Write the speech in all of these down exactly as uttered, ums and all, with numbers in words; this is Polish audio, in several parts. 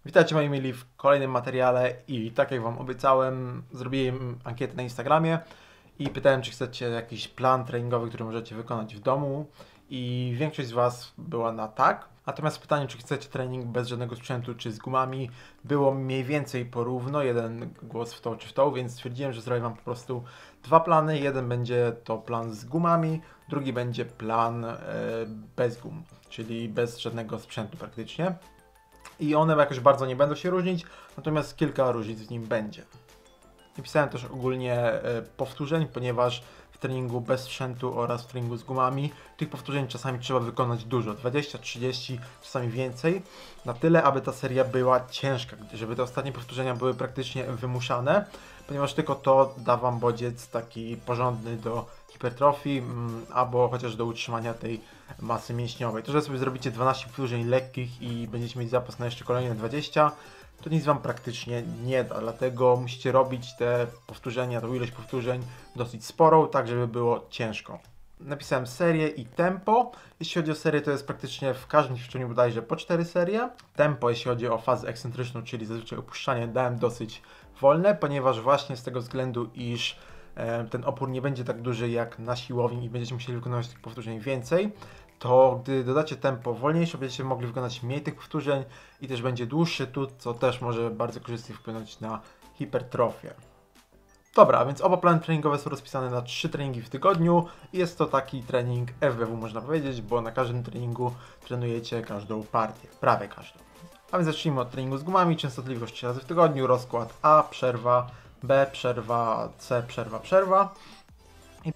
Witajcie moi mili w kolejnym materiale i tak jak Wam obiecałem, zrobiłem ankietę na Instagramie i pytałem, czy chcecie jakiś plan treningowy, który możecie wykonać w domu i większość z Was była na tak. Natomiast pytanie, czy chcecie trening bez żadnego sprzętu, czy z gumami, było mniej więcej porówno, jeden głos w to czy w to, więc stwierdziłem, że zrobię Wam po prostu dwa plany. Jeden będzie to plan z gumami, drugi będzie plan e, bez gum, czyli bez żadnego sprzętu praktycznie. I one jakoś bardzo nie będą się różnić, natomiast kilka różnic w nim będzie. Napisałem też ogólnie e, powtórzeń, ponieważ w treningu bez sprzętu oraz w treningu z gumami tych powtórzeń czasami trzeba wykonać dużo, dwadzieścia, trzydzieści, czasami więcej, na tyle, aby ta seria była ciężka, żeby te ostatnie powtórzenia były praktycznie wymuszane, ponieważ tylko to da Wam bodziec taki porządny do hipertrofii, mm, albo chociaż do utrzymania tej masy mięśniowej. To, że sobie zrobicie dwanaście powtórzeń lekkich i będziecie mieć zapas na jeszcze kolejne dwadzieścia, to nic Wam praktycznie nie da, dlatego musicie robić te powtórzenia, tą ilość powtórzeń dosyć sporą, tak żeby było ciężko. Napisałem serię i tempo. Jeśli chodzi o serię, to jest praktycznie w każdym ćwiczeniu bodajże po cztery serie. Tempo, jeśli chodzi o fazę ekscentryczną, czyli zazwyczaj opuszczanie, dałem dosyć wolne, ponieważ właśnie z tego względu, iż e, ten opór nie będzie tak duży jak na siłowni i będziecie musieli wykonywać tych powtórzeń więcej, to gdy dodacie tempo wolniejsze, będziecie mogli wykonać mniej tych powtórzeń i też będzie dłuższy tut, co też może bardzo korzystnie wpłynąć na hipertrofię. Dobra, więc oba plany treningowe są rozpisane na trzy treningi w tygodniu i jest to taki trening F B W, można powiedzieć, bo na każdym treningu trenujecie każdą partię, prawie każdą. A więc zacznijmy od treningu z gumami, częstotliwość trzy razy w tygodniu, rozkład A, przerwa, B, przerwa, C, przerwa, przerwa. I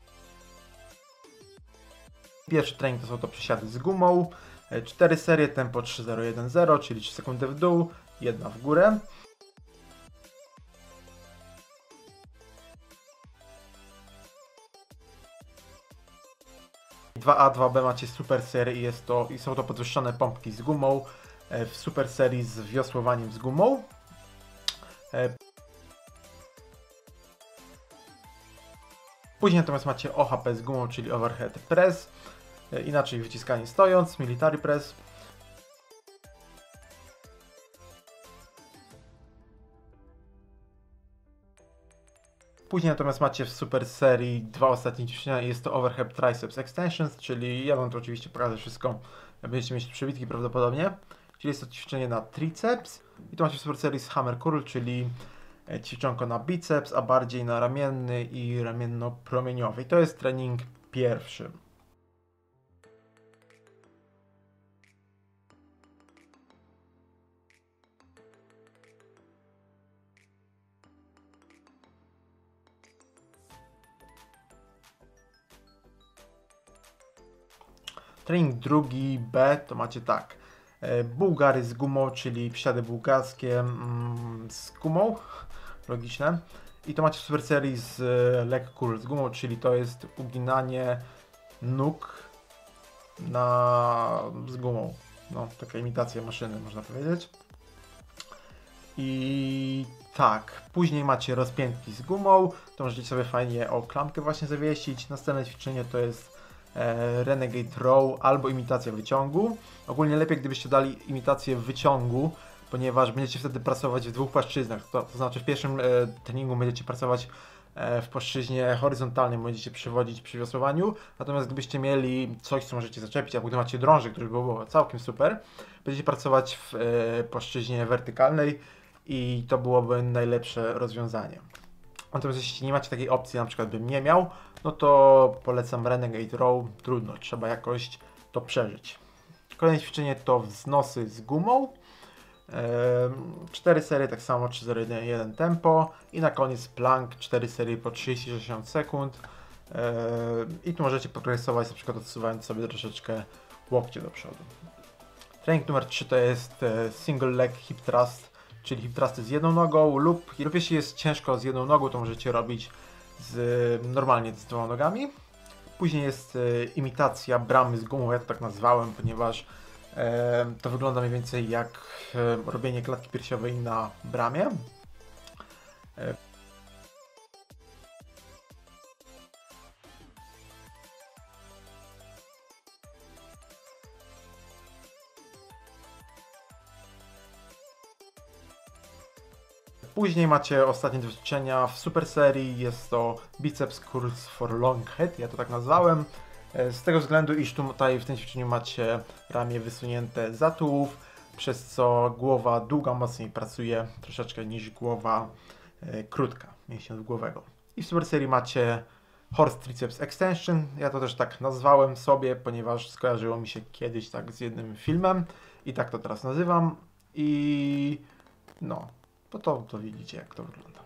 pierwszy trening to są to przysiady z gumą, cztery serie, tempo trzy zero jeden zero, czyli trzy sekundy w dół, jedna w górę. dwa A, dwa B macie super serii i, jest to, i są to podwyższone pompki z gumą w super serii z wiosłowaniem z gumą. Później natomiast macie O H P z gumą, czyli overhead press, inaczej wyciskanie stojąc, military press. Później natomiast macie w super serii dwa ostatnie ćwiczenia i jest to overhead triceps extensions, czyli ja Wam to oczywiście pokażę wszystko, będziecie mieć przybitki prawdopodobnie. Czyli jest to ćwiczenie na triceps i to macie w super serii z hammer curl, czyli ćwiczonko na biceps, a bardziej na ramienny i ramienno-promieniowy. I to jest trening pierwszy. Trening drugi B to macie tak. Bułgary z gumą, czyli przysiady bułgarskie mm, z gumą, logiczne. I to macie w super serii z leg curl z gumą, czyli to jest uginanie nóg na, z gumą. No, taka imitacja maszyny, można powiedzieć. I tak, później macie rozpiętki z gumą, to możecie sobie fajnie o klamkę właśnie zawiesić. Następne ćwiczenie to jest e, Renegade Row albo imitacja wyciągu. Ogólnie lepiej, gdybyście dali imitację wyciągu, ponieważ będziecie wtedy pracować w dwóch płaszczyznach. To, to znaczy w pierwszym e, treningu będziecie pracować e, w płaszczyźnie horyzontalnej, będziecie przywodzić przy wiosłowaniu. Natomiast gdybyście mieli coś, co możecie zaczepić, albo gdy macie drążek, który byłoby całkiem super, będziecie pracować w e, płaszczyźnie wertykalnej i to byłoby najlepsze rozwiązanie. Natomiast jeśli nie macie takiej opcji, na przykład bym nie miał, no to polecam Renegade Row, trudno, trzeba jakoś to przeżyć. Kolejne ćwiczenie to wznosy z gumą. cztery serie, tak samo trzy zero jeden tempo i na koniec plank, cztery serie po trzydzieści sześćdziesiąt sekund. I tu możecie progresować, na przykład odsuwając sobie troszeczkę łokcie do przodu. Trening numer trzy to jest single leg hip thrust, czyli hip thrusty z jedną nogą lub, lub jeśli jest ciężko z jedną nogą, to możecie robić z, normalnie z dwoma nogami. Później jest e, imitacja bramy z gumą, ja to tak nazwałem, ponieważ e, to wygląda mniej więcej jak e, robienie klatki piersiowej na bramie. E, Później macie ostatnie dwa ćwiczenia w super serii, jest to Biceps Curls for Long Head, ja to tak nazwałem. Z tego względu, iż tutaj w tym ćwiczeniu macie ramię wysunięte za tułów, przez co głowa długa mocniej pracuje troszeczkę niż głowa e, krótka, mięśnia głowego. I w super serii macie Horse Triceps Extension, ja to też tak nazwałem sobie, ponieważ skojarzyło mi się kiedyś tak z jednym filmem i tak to teraz nazywam i no, to, to, to widzicie jak to wygląda.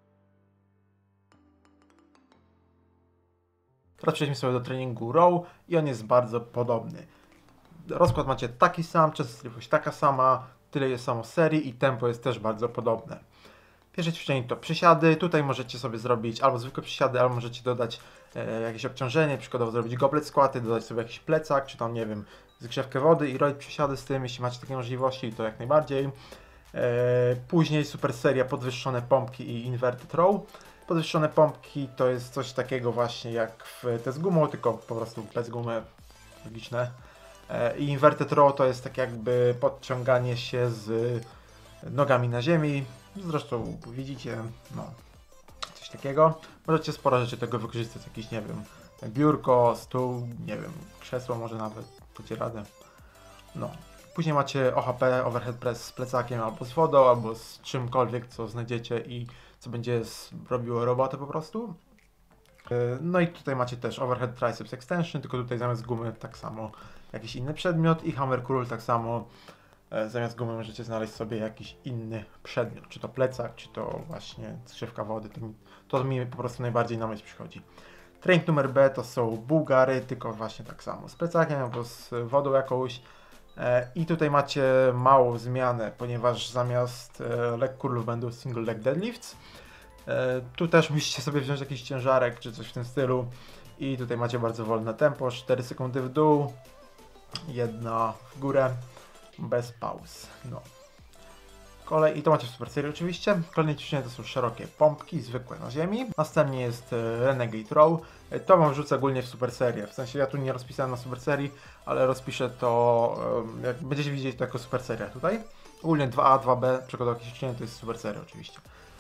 Teraz przejdźmy sobie do treningu row i on jest bardzo podobny. Rozkład macie taki sam, częstotliwość taka sama, tyle jest samo serii i tempo jest też bardzo podobne. Pierwsze ćwiczenie to przysiady, tutaj możecie sobie zrobić albo zwykłe przysiady, albo możecie dodać e, jakieś obciążenie, przykładowo zrobić goblet skłaty, dodać sobie jakiś plecak, czy tam nie wiem, zgrzewkę wody i robić przysiady z tym, jeśli macie takie możliwości, to jak najbardziej. E, później super seria podwyższone pompki i inverted row. Podwyższone pompki to jest coś takiego właśnie jak w te z gumą, tylko po prostu bez gumy, logiczne. I inverted row to jest tak jakby podciąganie się z nogami na ziemi. Zresztą widzicie, no, coś takiego. Możecie sporo rzeczy tego wykorzystać, jakieś, nie wiem, biurko, stół, nie wiem, krzesło może nawet, dacie radę. No. Później macie O H P, overhead press z plecakiem albo z wodą, albo z czymkolwiek, co znajdziecie i co będzie robiło robotę po prostu. No i tutaj macie też overhead triceps extension, tylko tutaj zamiast gumy tak samo jakiś inny przedmiot i hammer curl tak samo. Zamiast gumy możecie znaleźć sobie jakiś inny przedmiot, czy to plecak, czy to właśnie zgrzewka wody, to mi, to mi po prostu najbardziej na myśl przychodzi. Trening numer B to są bułgary, tylko właśnie tak samo z plecakiem albo z wodą jakąś. I tutaj macie małą zmianę, ponieważ zamiast leg curlów będą single leg deadlifts. Tu też musicie sobie wziąć jakiś ciężarek czy coś w tym stylu i tutaj macie bardzo wolne tempo, cztery sekundy w dół, jedna w górę, bez pauz. No. Kolej, i to macie w super serii oczywiście. Kolejne ćwiczenia to są szerokie pompki, zwykłe na ziemi. Następnie jest Renegade Row. To wam wrzucę ogólnie w super serię. W sensie ja tu nie rozpisałem na super serii, ale rozpiszę to, jak będziecie widzieć to jako super seria tutaj. Ogólnie dwa A, dwa B, przykładowo jakieś ćwiczenie to jest super seria oczywiście.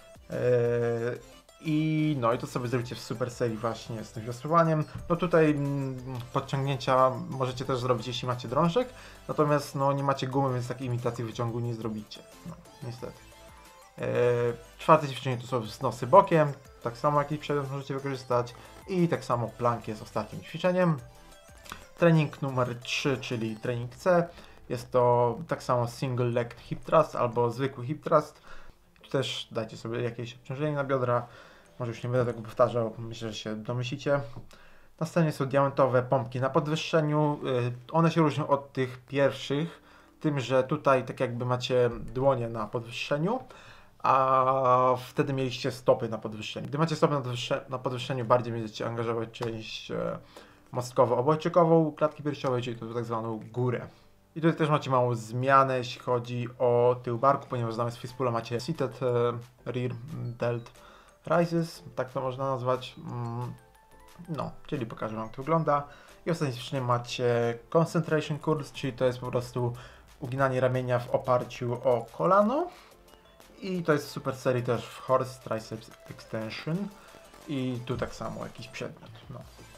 Yy, I no i to sobie zrobicie w super serii właśnie z tym wiosłowaniem. No tutaj mm, podciągnięcia możecie też zrobić, jeśli macie drążek, natomiast no nie macie gumy, więc takiej imitacji wyciągu nie zrobicie. No, niestety. Yy, czwarte ćwiczenie to są znosy bokiem, tak samo jakiś przedmiot możecie wykorzystać i tak samo plank jest ostatnim ćwiczeniem. Trening numer trzy, czyli trening C, jest to tak samo single leg hip thrust albo zwykły hip thrust. Też dajcie sobie jakieś obciążenie na biodra, może już nie będę tego powtarzał, myślę, że się domyślicie. Następnie są diamentowe pompki na podwyższeniu, one się różnią od tych pierwszych, tym, że tutaj tak jakby macie dłonie na podwyższeniu, a wtedy mieliście stopy na podwyższeniu. Gdy macie stopy na podwyższeniu, bardziej będziecie angażować część mostkowo-obojczykową klatki piersiowej, czyli to tak zwaną górę. I tutaj też macie małą zmianę, jeśli chodzi o tył barku, ponieważ zamiast fistpula macie seated rear delt rises, tak to można nazwać. No, czyli pokażę wam jak to wygląda. I ostatnie ćwiczenie macie concentration curls, czyli to jest po prostu uginanie ramienia w oparciu o kolano. I to jest w super serii też w horse triceps extension. I tu tak samo jakiś przedmiot. No.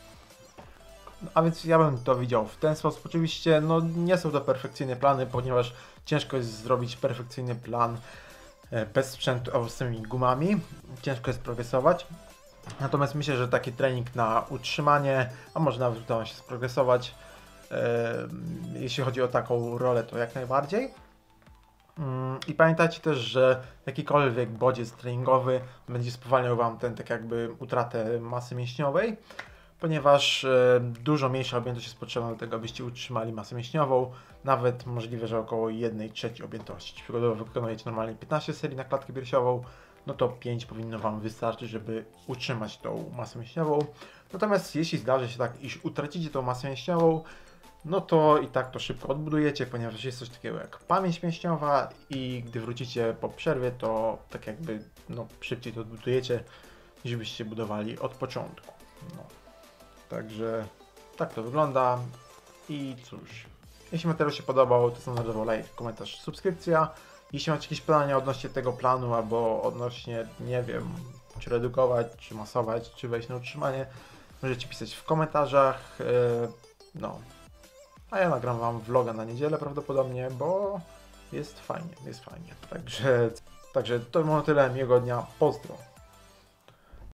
A więc ja bym to widział w ten sposób. Oczywiście no, nie są to perfekcyjne plany, ponieważ ciężko jest zrobić perfekcyjny plan bez sprzętu albo z tymi gumami. Ciężko jest progresować. Natomiast myślę, że taki trening na utrzymanie, a może nawet uda się sprogresować, yy, jeśli chodzi o taką rolę, to jak najbardziej. Yy, I pamiętajcie też, że jakikolwiek bodziec treningowy będzie spowalniał wam ten tak jakby utratę masy mięśniowej, ponieważ e, dużo mniejsza objętość jest potrzebna do tego, abyście utrzymali masę mięśniową, nawet możliwe, że około jednej trzeciej objętości. Przykładowo wykonujecie normalnie piętnaście serii na klatkę piersiową, no to pięć powinno wam wystarczyć, żeby utrzymać tą masę mięśniową. Natomiast jeśli zdarzy się tak, iż utracicie tą masę mięśniową, no to i tak to szybko odbudujecie, ponieważ jest coś takiego jak pamięć mięśniowa i gdy wrócicie po przerwie, to tak jakby no, szybciej to odbudujecie, niż byście budowali od początku. No. Także tak to wygląda i cóż, jeśli materiał się podobał, to standardowo like, komentarz, subskrypcja Jeśli macie jakieś pytania odnośnie tego planu, albo odnośnie, nie wiem, czy redukować, czy masować, czy wejść na utrzymanie, możecie pisać w komentarzach. Yy, no. A ja nagram wam vloga na niedzielę prawdopodobnie, bo jest fajnie, jest fajnie. Także, także to było tyle. Miłego dnia. Pozdro.